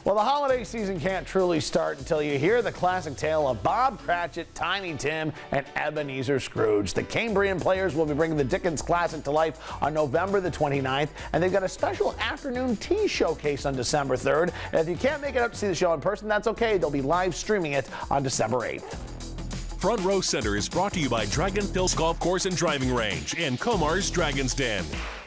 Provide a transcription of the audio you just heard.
Well, the holiday season can't truly start until you hear the classic tale of Bob Cratchit, Tiny Tim, and Ebenezer Scrooge. The Cambrian Players will be bringing the Dickens classic to life on November the 29th, and they've got a special afternoon tea showcase on December 3rd. And if you can't make it up to see the show in person, that's okay. They'll be live streaming it on December 8th. Front Row Center is brought to you by Dragon Hills Golf Course and Driving Range and Comar's Dragon's Den.